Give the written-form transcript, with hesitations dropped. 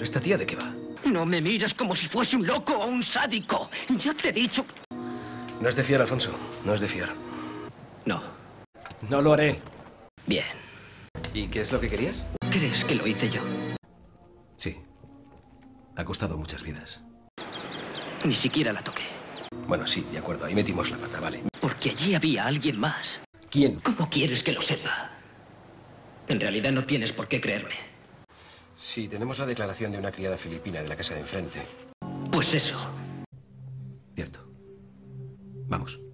¿Pero esta tía de qué va? No me miras como si fuese un loco o un sádico. Ya te he dicho... No es de fiar, Alfonso. No es de fiar. No. No lo haré. Bien. ¿Y qué es lo que querías? ¿Crees que lo hice yo? Sí. Ha costado muchas vidas. Ni siquiera la toqué. Bueno, sí, de acuerdo. Ahí metimos la pata, vale. Porque allí había alguien más. ¿Quién? ¿Cómo quieres que lo sepa? En realidad no tienes por qué creerme. Sí, tenemos la declaración de una criada filipina de la casa de enfrente. Pues eso. Cierto. Vamos.